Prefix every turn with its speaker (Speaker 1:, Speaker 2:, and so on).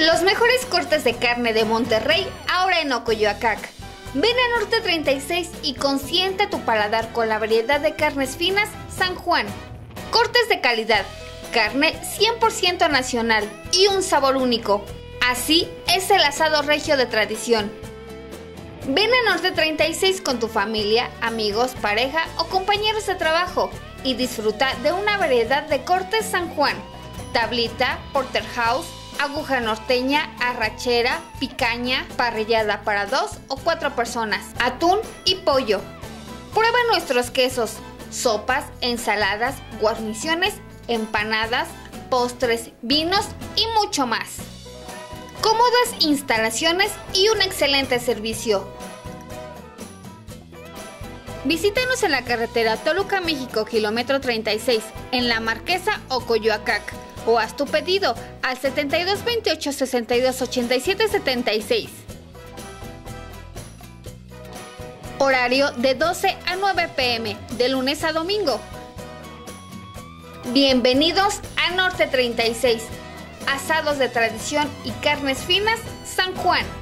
Speaker 1: Los mejores cortes de carne de Monterrey ahora en Ocoyoacac. Ven a Norte 36 y consiente tu paladar con la variedad de carnes finas San Juan. Cortes de calidad, carne 100% nacional y un sabor único. Así es el asado regio de tradición. Ven a Norte 36 con tu familia, amigos, pareja o compañeros de trabajo y disfruta de una variedad de cortes San Juan. Tablita, porterhouse, aguja norteña, arrachera, picaña, parrillada para 2 o 4 personas, atún y pollo. Prueba nuestros quesos, sopas, ensaladas, guarniciones, empanadas, postres, vinos y mucho más. Cómodas instalaciones y un excelente servicio. Visítanos en la carretera Toluca, México, kilómetro 36, en La Marquesa, Ocoyoacac, o haz tu pedido al 72 28 62 87 76. Horario de 12 a 9 p.m. de lunes a domingo. Bienvenidos a Norte 36. Asados de tradición y carnes finas San Juan.